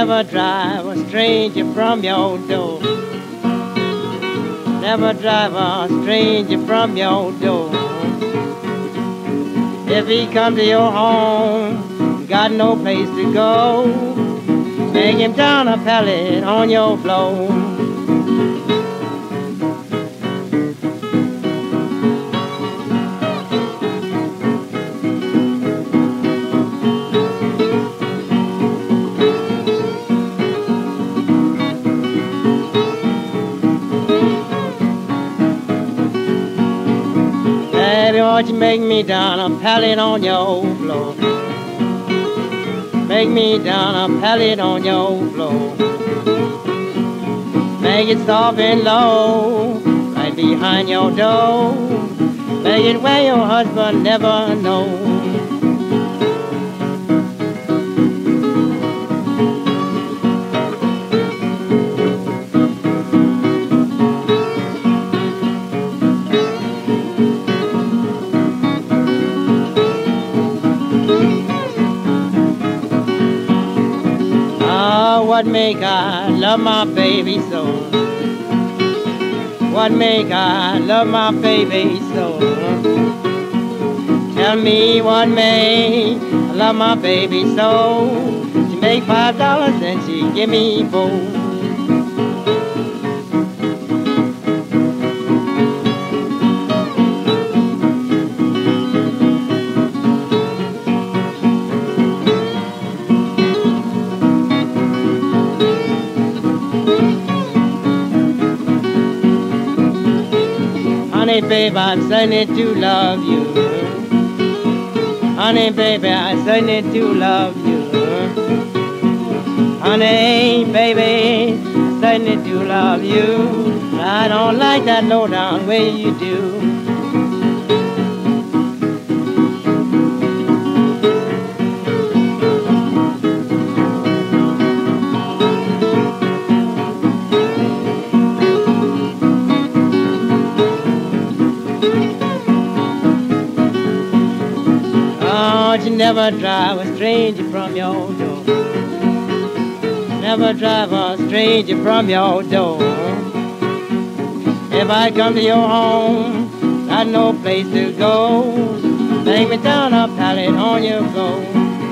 never drive a stranger from your door. Never drive a stranger from your door. If he come to your home, got no place to go, make him down a pallet on your floor. Baby, won't you make me down a pallet on your floor? Make me down a pallet on your floor. Make it soft and low, right behind your door. Make it where your husband never knows. What make I love my baby so? What make I love my baby so? Tell me what make I love my baby so? She make $5 and she give me $4. Honey, baby, I certainly do love you. Honey, baby, I certainly do love you. Honey, baby, I certainly do love you. I don't like that low-down way you do. You never drive a stranger from your door. Never drive a stranger from your door. If I come to your home, got no place to go, take me down a pallet on your floor.